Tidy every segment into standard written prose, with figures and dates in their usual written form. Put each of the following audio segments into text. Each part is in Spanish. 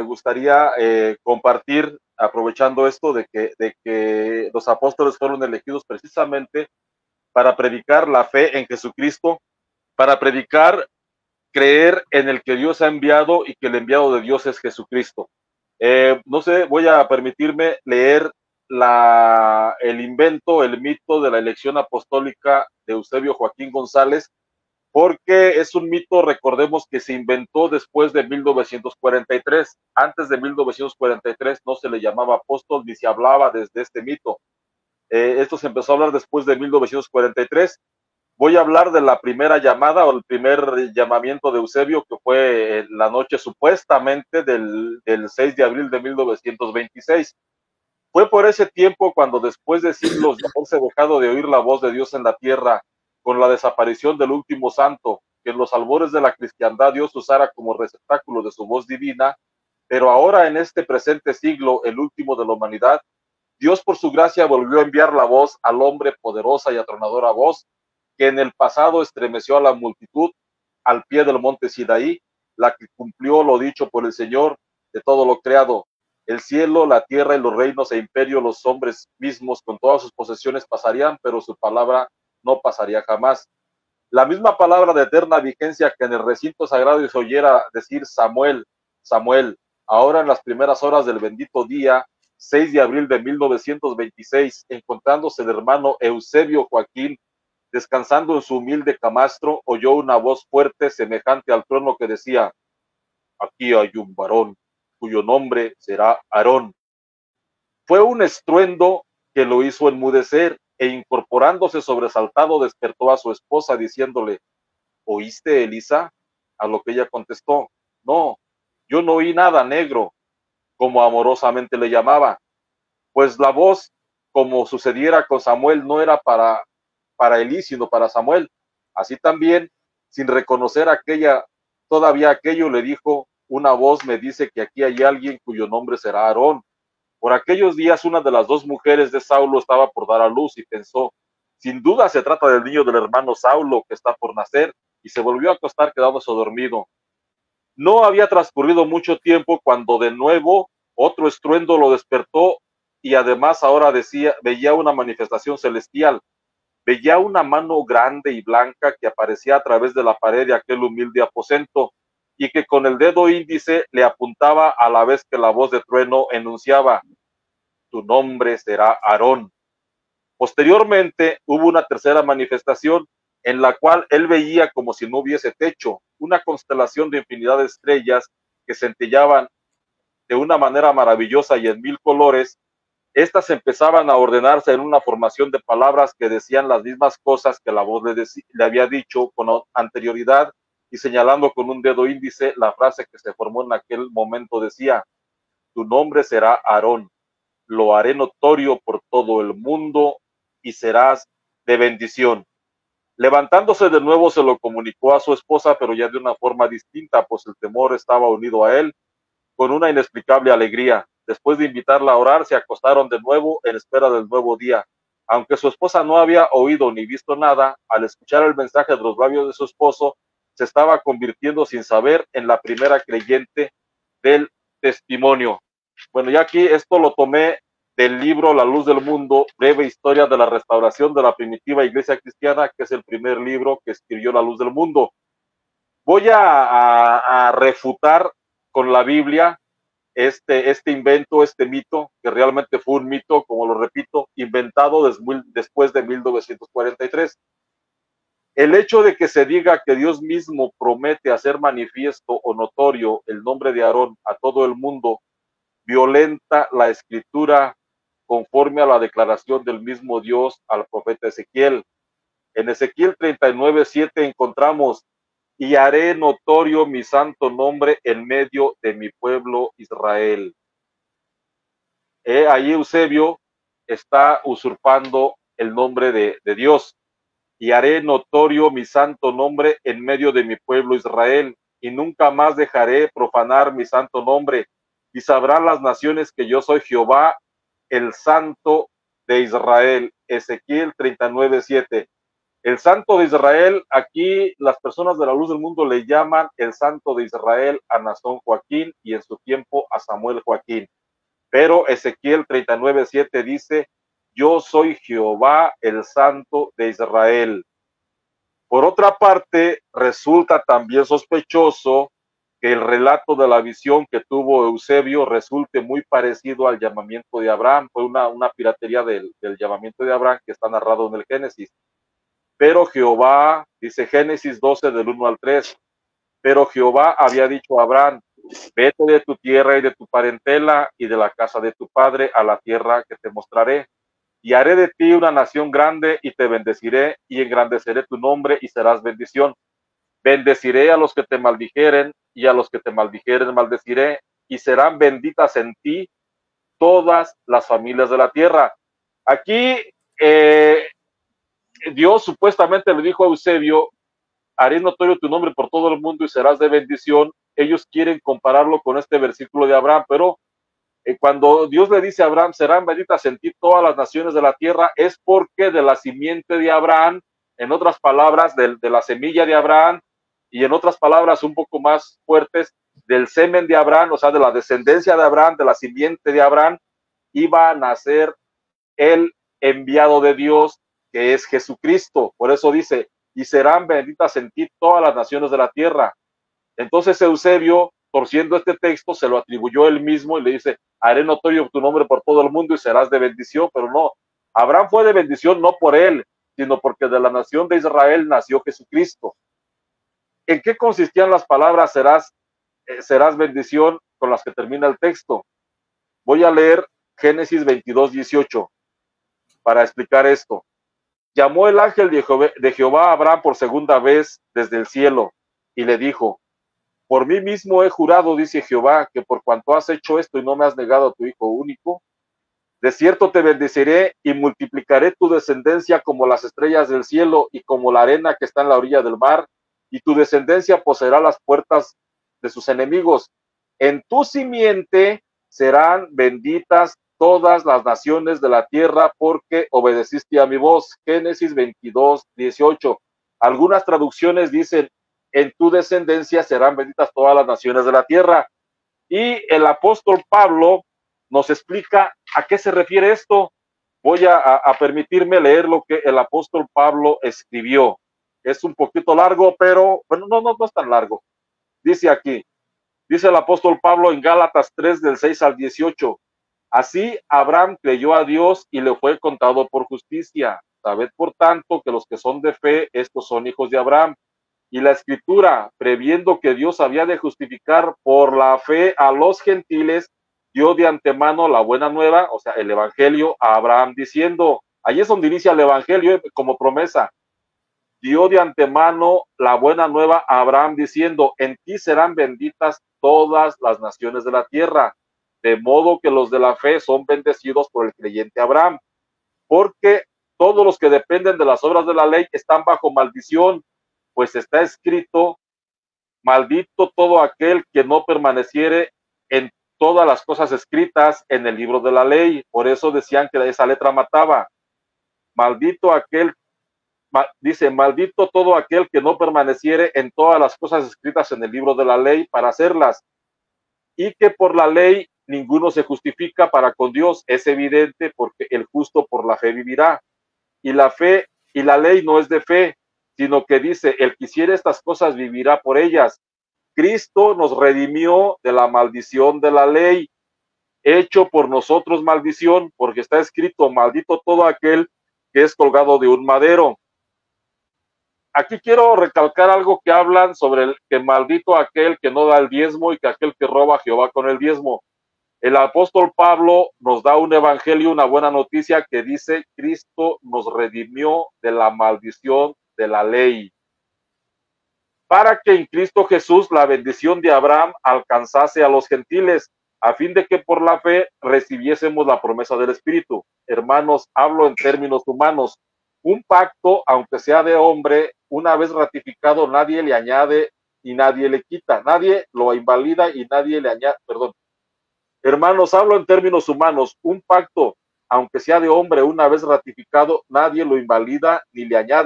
me gustaría compartir, aprovechando esto, de que los apóstoles fueron elegidos precisamente para predicar la fe en Jesucristo, para predicar, creer en el que Dios ha enviado y que el enviado de Dios es Jesucristo. No sé, voy a permitirme leer el invento, el mito de la elección apostólica de Eusebio Joaquín González, porque es un mito, recordemos, que se inventó después de 1943. Antes de 1943 no se le llamaba apóstol ni se hablaba desde este mito. Esto se empezó a hablar después de 1943. Voy a hablar de la primera llamada o el primer llamamiento de Eusebio, que fue en la noche supuestamente del 6 de abril de 1926. Fue por ese tiempo cuando, después de siglos de haberse dejado de oír la voz de Dios en la tierra, con la desaparición del último santo, que en los albores de la cristiandad Dios usara como receptáculo de su voz divina, pero ahora en este presente siglo, el último de la humanidad, Dios por su gracia volvió a enviar la voz al hombre, poderosa y atronadora voz, que en el pasado estremeció a la multitud al pie del monte Sinaí, la que cumplió lo dicho por el Señor de todo lo creado. El cielo, la tierra y los reinos e imperios, los hombres mismos con todas sus posesiones pasarían, pero su palabra no pasaría jamás. La misma palabra de eterna vigencia que en el recinto sagrado se oyera decir Samuel, Samuel, ahora en las primeras horas del bendito día 6 de abril de 1926, encontrándose el hermano Eusebio Joaquín descansando en su humilde camastro, oyó una voz fuerte semejante al trueno que decía: aquí hay un varón cuyo nombre será Aarón. Fue un estruendo que lo hizo enmudecer, e incorporándose sobresaltado despertó a su esposa diciéndole: ¿oíste, Elisa? A lo que ella contestó: no, yo no oí nada, negro, como amorosamente le llamaba, pues la voz, como sucediera con Samuel, no era para Elí, sino para Samuel. Así también, sin reconocer todavía aquello, le dijo: una voz me dice que aquí hay alguien cuyo nombre será Aarón. Por aquellos días, una de las dos mujeres de Saulo estaba por dar a luz y pensó: sin duda se trata del niño del hermano Saulo que está por nacer, y se volvió a acostar quedándose dormido. No había transcurrido mucho tiempo cuando de nuevo otro estruendo lo despertó, y además ahora veía una manifestación celestial. Veía una mano grande y blanca que aparecía a través de la pared de aquel humilde aposento, y que con el dedo índice le apuntaba a la vez que la voz de trueno enunciaba: tu nombre será Aarón. Posteriormente hubo una tercera manifestación en la cual él veía, como si no hubiese techo, una constelación de infinidad de estrellas que centellaban de una manera maravillosa y en mil colores. Estas empezaban a ordenarse en una formación de palabras que decían las mismas cosas que la voz le había dicho con anterioridad, y señalando con un dedo índice la frase que se formó en aquel momento decía: tu nombre será Aarón, lo haré notorio por todo el mundo y serás de bendición. Levantándose de nuevo se lo comunicó a su esposa, pero ya de una forma distinta, pues el temor estaba unido a él con una inexplicable alegría. Después de invitarla a orar, se acostaron de nuevo en espera del nuevo día. Aunque su esposa no había oído ni visto nada, al escuchar el mensaje de los labios de su esposo, se estaba convirtiendo sin saber en la primera creyente del testimonio. Bueno, ya aquí esto lo tomé del libro La Luz del Mundo, breve historia de la restauración de la primitiva iglesia cristiana, que es el primer libro que escribió La Luz del Mundo. Voy a refutar con la Biblia este invento, este mito, que realmente fue un mito, como lo repito, inventado después de 1943. El hecho de que se diga que Dios mismo promete hacer manifiesto o notorio el nombre de Aarón a todo el mundo violenta la escritura conforme a la declaración del mismo Dios al profeta Ezequiel. En Ezequiel 39:7 encontramos: y haré notorio mi santo nombre en medio de mi pueblo Israel. Ahí Eusebio está usurpando el nombre de Dios. Y haré notorio mi santo nombre en medio de mi pueblo Israel, y nunca más dejaré profanar mi santo nombre, y sabrán las naciones que yo soy Jehová, el santo de Israel. Ezequiel 39:7. El Santo de Israel, aquí las personas de la luz del mundo le llaman el Santo de Israel a Nazón Joaquín y en su tiempo a Samuel Joaquín. Pero Ezequiel 39:7 dice, yo soy Jehová, el Santo de Israel. Por otra parte, resulta también sospechoso que el relato de la visión que tuvo Eusebio resulte muy parecido al llamamiento de Abraham. Fue una piratería del llamamiento de Abraham que está narrado en el Génesis. Pero Jehová, dice Génesis 12 del 1 al 3, pero Jehová había dicho a Abraham, vete de tu tierra y de tu parentela y de la casa de tu padre a la tierra que te mostraré. Y haré de ti una nación grande y te bendeciré y engrandeceré tu nombre y serás bendición. Bendeciré a los que te maldijeren y a los que te maldijeren maldeciré y serán benditas en ti todas las familias de la tierra. Aquí Dios supuestamente le dijo a Eusebio, haré notorio tu nombre por todo el mundo y serás de bendición. Ellos quieren compararlo con este versículo de Abraham, pero cuando Dios le dice a Abraham, serán benditas en ti todas las naciones de la tierra, es porque de la simiente de Abraham, en otras palabras, de la semilla de Abraham, y en otras palabras un poco más fuertes, del semen de Abraham, o sea, de la descendencia de Abraham, de la simiente de Abraham, iba a nacer el enviado de Dios, que es Jesucristo. Por eso dice, y serán benditas en ti todas las naciones de la tierra. Entonces Eusebio, torciendo este texto, se lo atribuyó él mismo y le dice, haré notorio tu nombre por todo el mundo y serás de bendición, pero no, Abraham fue de bendición no por él, sino porque de la nación de Israel nació Jesucristo. ¿En qué consistían las palabras serás bendición con las que termina el texto? Voy a leer Génesis 22:18 para explicar esto. Llamó el ángel de Jehová a Abraham por segunda vez desde el cielo y le dijo, por mí mismo he jurado, dice Jehová, que por cuanto has hecho esto y no me has negado a tu hijo único, de cierto te bendeciré y multiplicaré tu descendencia como las estrellas del cielo y como la arena que está en la orilla del mar, y tu descendencia poseerá las puertas de sus enemigos. En tu simiente serán benditas todas las naciones de la tierra porque obedeciste a mi voz. Génesis 22:18. Algunas traducciones dicen, en tu descendencia serán benditas todas las naciones de la tierra. Y el apóstol Pablo nos explica a qué se refiere esto. Voy a permitirme leer lo que el apóstol Pablo escribió. Es un poquito largo, pero bueno, no es tan largo. Dice aquí, dice el apóstol Pablo en Gálatas 3 del 6 al 18. Así Abraham creyó a Dios y le fue contado por justicia. Sabed por tanto que los que son de fe, estos son hijos de Abraham. Y la escritura, previendo que Dios había de justificar por la fe a los gentiles, dio de antemano la buena nueva, o sea, el evangelio a Abraham diciendo, ahí es donde inicia el evangelio como promesa, dio de antemano la buena nueva a Abraham diciendo, en ti serán benditas todas las naciones de la tierra, de modo que los de la fe son bendecidos por el creyente Abraham, porque todos los que dependen de las obras de la ley están bajo maldición, pues está escrito, maldito todo aquel que no permaneciere en todas las cosas escritas en el libro de la ley. Por eso decían que esa letra mataba. Maldito aquel, dice, maldito todo aquel que no permaneciere en todas las cosas escritas en el libro de la ley para hacerlas. Y que por la ley ninguno se justifica para con Dios. Es evidente porque el justo por la fe vivirá. Y la fe y la ley no es de fe, sino que dice, el que hiciere estas cosas vivirá por ellas. Cristo nos redimió de la maldición de la ley, hecho por nosotros maldición, porque está escrito, maldito todo aquel que es colgado de un madero. Aquí quiero recalcar algo que hablan sobre el que maldito aquel que no da el diezmo y que aquel que roba a Jehová con el diezmo. El apóstol Pablo nos da un evangelio, una buena noticia que dice, Cristo nos redimió de la maldición de la ley, para que en Cristo Jesús la bendición de Abraham alcanzase a los gentiles, a fin de que por la fe recibiésemos la promesa del Espíritu. Hermanos, hablo en términos humanos. Un pacto, aunque sea de hombre, una vez ratificado, nadie le añade y nadie le quita. Nadie lo invalida y nadie le añade, perdón. Hermanos, hablo en términos humanos. Un pacto, aunque sea de hombre, una vez ratificado, nadie lo invalida ni le añade.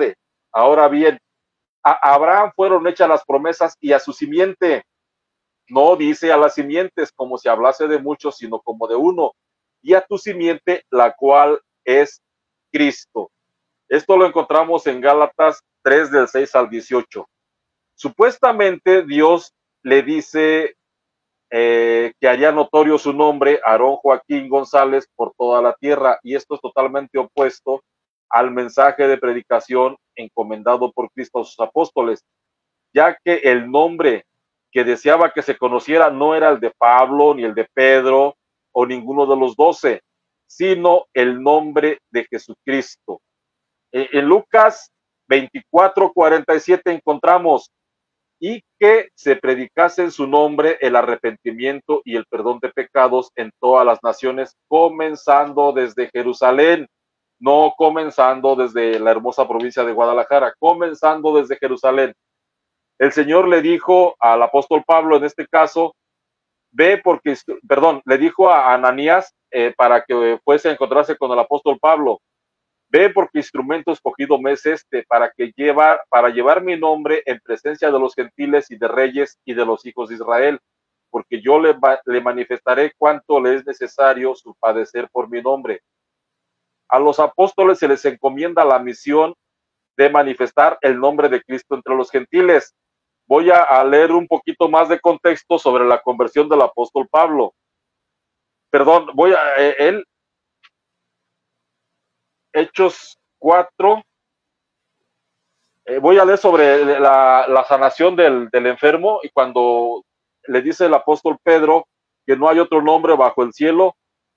Ahora bien, a Abraham fueron hechas las promesas y a su simiente. No dice a las simientes como si hablase de muchos, sino como de uno. Y a tu simiente, la cual es Cristo. Esto lo encontramos en Gálatas 3 del 6 al 18. Supuestamente Dios le dice que haría notorio su nombre, Aarón Joaquín González, por toda la tierra, y esto es totalmente opuesto al mensaje de predicación encomendado por Cristo a sus apóstoles, ya que el nombre que deseaba que se conociera no era el de Pablo, ni el de Pedro, o ninguno de los 12, sino el nombre de Jesucristo. En Lucas 24:47 encontramos, y que se predicase en su nombre el arrepentimiento y el perdón de pecados en todas las naciones, comenzando desde Jerusalén, no comenzando desde la hermosa provincia de Guadalajara, comenzando desde Jerusalén. El Señor le dijo al apóstol Pablo, en este caso, ve porque, perdón, le dijo a Ananías para que fuese a encontrarse con el apóstol Pablo, ve porque instrumento escogido me es este, para llevar mi nombre en presencia de los gentiles y de reyes y de los hijos de Israel, porque yo le manifestaré cuánto le es necesario su padecer por mi nombre. A los apóstoles se les encomienda la misión de manifestar el nombre de Cristo entre los gentiles. Voy a leer un poquito más de contexto sobre la conversión del apóstol Pablo. Perdón, él, Hechos 4, voy a leer sobre la sanación del enfermo, y cuando le dice el apóstol Pedro que no hay otro nombre bajo el cielo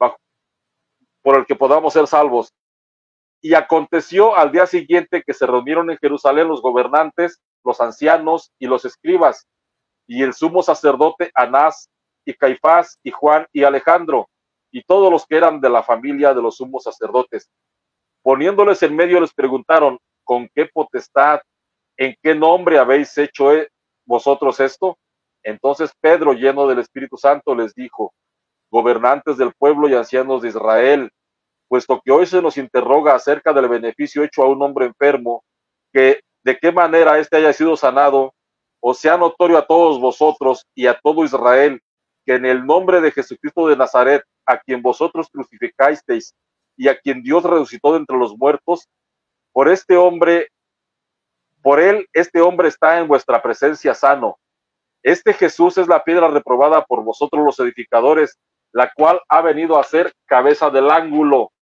por el que podamos ser salvos. Y aconteció al día siguiente que se reunieron en Jerusalén los gobernantes, los ancianos y los escribas, y el sumo sacerdote Anás, y Caifás, y Juan, y Alejandro, y todos los que eran de la familia de los sumos sacerdotes. Poniéndoles en medio les preguntaron, ¿con qué potestad, en qué nombre habéis hecho vosotros esto? Entonces Pedro, lleno del Espíritu Santo, les dijo, gobernantes del pueblo y ancianos de Israel, puesto que hoy se nos interroga acerca del beneficio hecho a un hombre enfermo, que de qué manera éste haya sido sanado, o sea notorio a todos vosotros y a todo Israel, que en el nombre de Jesucristo de Nazaret, a quien vosotros crucificasteis y a quien Dios resucitó de entre los muertos, por este hombre, por él, este hombre está en vuestra presencia sano. Este Jesús es la piedra reprobada por vosotros los edificadores, la cual ha venido a ser cabeza del ángulo.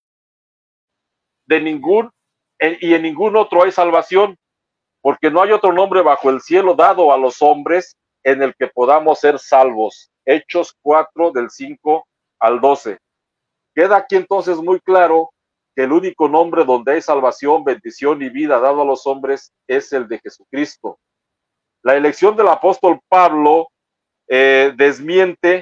De ningún, y en ningún otro hay salvación, porque no hay otro nombre bajo el cielo dado a los hombres en el que podamos ser salvos. Hechos 4 del 5 al 12. Queda aquí entonces muy claro que el único nombre donde hay salvación, bendición y vida dado a los hombres es el de Jesucristo. La elección del apóstol Pablo desmiente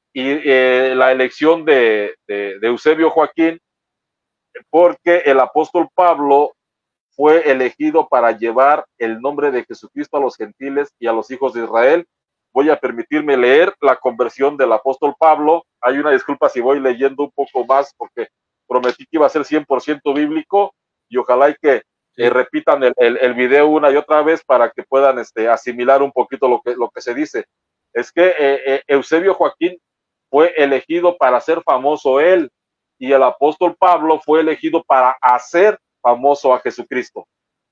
la elección de Eusebio Joaquín, porque el apóstol Pablo fue elegido para llevar el nombre de Jesucristo a los gentiles y a los hijos de Israel. Voy a permitirme leer la conversión del apóstol Pablo. Hay una disculpa si voy leyendo un poco más, porque prometí que iba a ser 100% bíblico, y ojalá y que repitan el video una y otra vez para que puedan asimilar un poquito lo que se dice. Es que Eusebio Joaquín fue elegido para ser famoso él, y el apóstol Pablo fue elegido para hacer famoso a Jesucristo.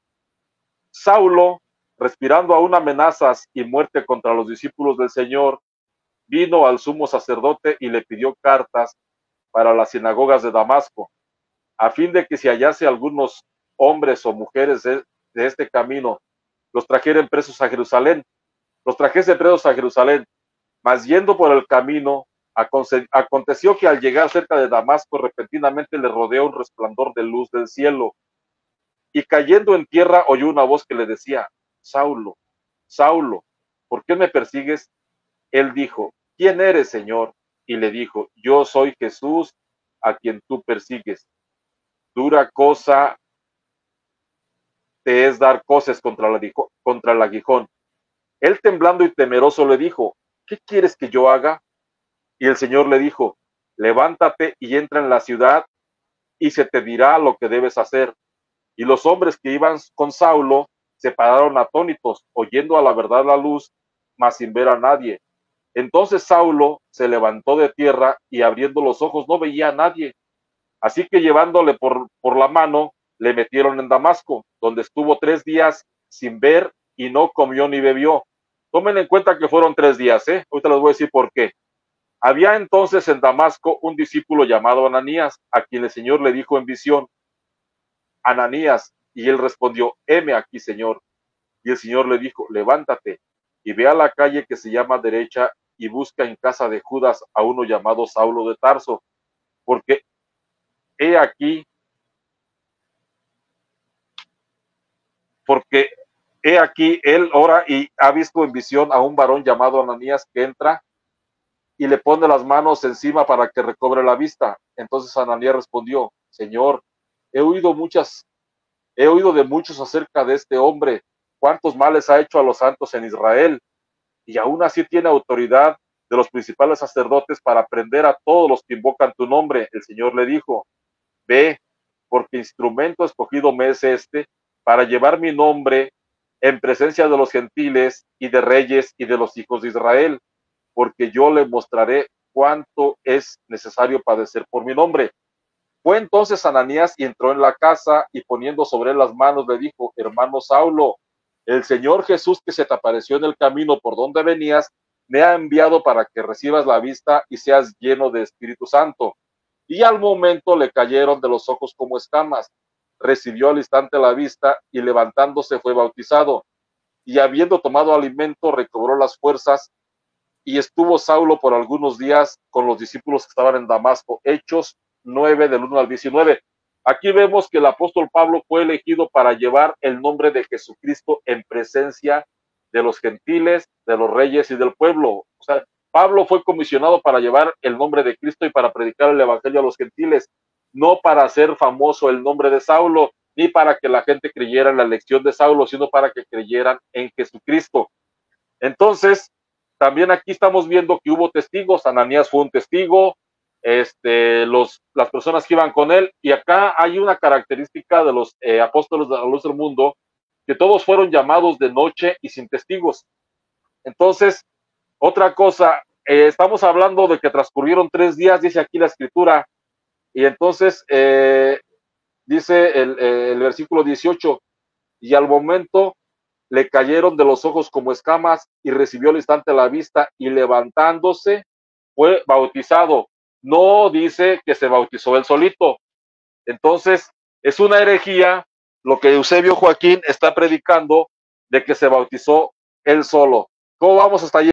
Saulo, respirando aún amenazas y muerte contra los discípulos del Señor, vino al sumo sacerdote y le pidió cartas para las sinagogas de Damasco, a fin de que si hallase algunos hombres o mujeres de este camino, los trajesen presos a Jerusalén. Mas yendo por el camino, aconteció que al llegar cerca de Damasco, repentinamente le rodeó un resplandor de luz del cielo, y cayendo en tierra oyó una voz que le decía, Saulo, Saulo, ¿por qué me persigues? Él dijo, ¿quién eres, Señor? Y le dijo, yo soy Jesús, a quien tú persigues. Dura cosa te es dar coces contra el aguijón. Él, temblando y temeroso, le dijo, ¿qué quieres que yo haga? Y el Señor le dijo, levántate y entra en la ciudad, y se te dirá lo que debes hacer. Y los hombres que iban con Saulo se pararon atónitos, oyendo a la verdad la luz, mas sin ver a nadie. Entonces Saulo se levantó de tierra y abriendo los ojos no veía a nadie. Así que llevándole por la mano, le metieron en Damasco, donde estuvo 3 días sin ver y no comió ni bebió. Tomen en cuenta que fueron 3 días, ¿eh? Ahorita les voy a decir por qué. Había entonces en Damasco un discípulo llamado Ananías, a quien el Señor le dijo en visión, Ananías, y él respondió, heme aquí, Señor. Y el Señor le dijo, levántate y ve a la calle que se llama derecha y busca en casa de Judas a uno llamado Saulo de Tarso, porque he aquí, porque he aquí, él ora y ha visto en visión a un varón llamado Ananías que entra y le pone las manos encima para que recobre la vista. Entonces Ananías respondió, Señor, he oído de muchos acerca de este hombre, cuántos males ha hecho a los santos en Israel, y aún así tiene autoridad de los principales sacerdotes para prender a todos los que invocan tu nombre. El Señor le dijo, ve, porque instrumento escogido me es este para llevar mi nombre en presencia de los gentiles y de reyes y de los hijos de Israel, porque yo le mostraré cuánto es necesario padecer por mi nombre. Fue entonces Ananías y entró en la casa y poniendo sobre él las manos le dijo, hermano Saulo, el Señor Jesús que se te apareció en el camino por donde venías, me ha enviado para que recibas la vista y seas lleno de Espíritu Santo. Y al momento le cayeron de los ojos como escamas. Recibió al instante la vista y levantándose fue bautizado. Y habiendo tomado alimento recobró las fuerzas y estuvo Saulo por algunos días con los discípulos que estaban en Damasco. Hechos 9 del 1 al 19. Aquí vemos que el apóstol Pablo fue elegido para llevar el nombre de Jesucristo en presencia de los gentiles, de los reyes y del pueblo. O sea, Pablo fue comisionado para llevar el nombre de Cristo y para predicar el evangelio a los gentiles, no para hacer famoso el nombre de Saulo, ni para que la gente creyera en la elección de Saulo, sino para que creyeran en Jesucristo. Entonces, también aquí estamos viendo que hubo testigos, Ananías fue un testigo, las personas que iban con él, y acá hay una característica de los apóstoles de la luz del mundo, que todos fueron llamados de noche y sin testigos. Entonces, otra cosa, estamos hablando de que transcurrieron 3 días, dice aquí la escritura, y entonces dice el versículo 18, y al momento le cayeron de los ojos como escamas y recibió al instante la vista y levantándose fue bautizado. No dice que se bautizó él solito. Entonces, es una herejía lo que Eusebio Joaquín está predicando de que se bautizó él solo. ¿Cómo vamos hasta allí?